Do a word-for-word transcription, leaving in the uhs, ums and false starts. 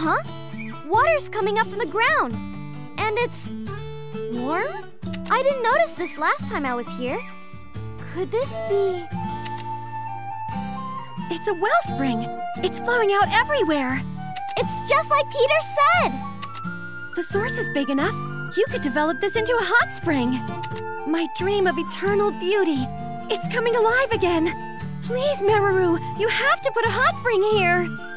Huh? Water's coming up from the ground. And it's warm? I didn't notice this last time I was here. Could this be... It's a wellspring. It's flowing out everywhere. It's just like Peter said. The source is big enough. You could develop this into a hot spring. My dream of eternal beauty. It's coming alive again. Please, Meru, you have to put a hot spring here.